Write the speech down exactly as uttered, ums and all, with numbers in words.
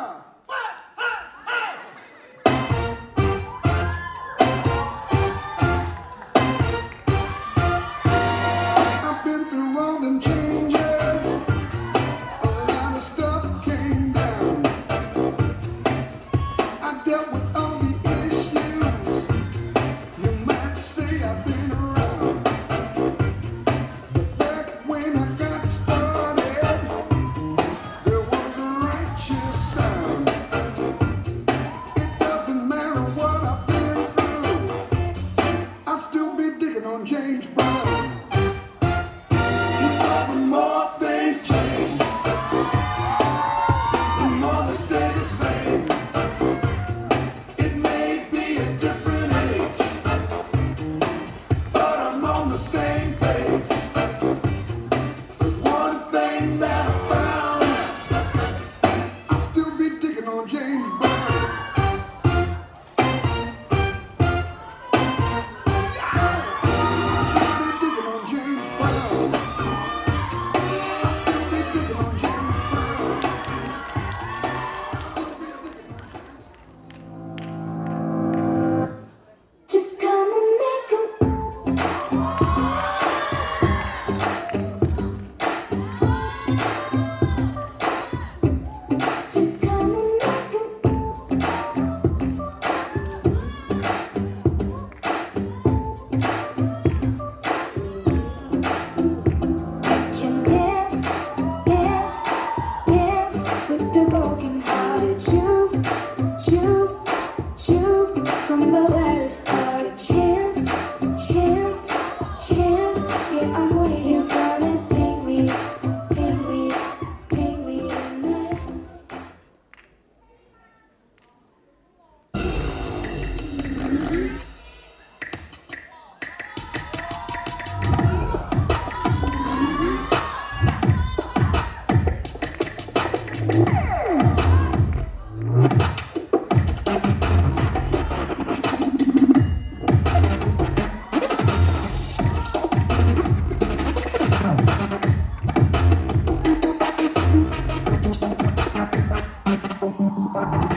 I've been through all them changes. A lot of stuff came down. I dealt with all the issues. You might say I've been around. But back when I got started, there was a righteous sound. It doesn't matter what I've been through, I'll still be digging on James Brown. You know, the more things change, the more they stay the same. It may be a different age, but I'm on the same page. There's one thing that I found, I'll still be digging on James Brown. I'll still be digging on James Brown. I'll still be digging on James Brown. I'll still be digging on James Brown. Just come and make 'em. Just come and make 'em. Can dance, dance, dance with the broken hearted. You've, you've, you've from the very start. Chance, chance, chance. Yeah, I'm where you gonna take me, take me, take me tonight. Brown.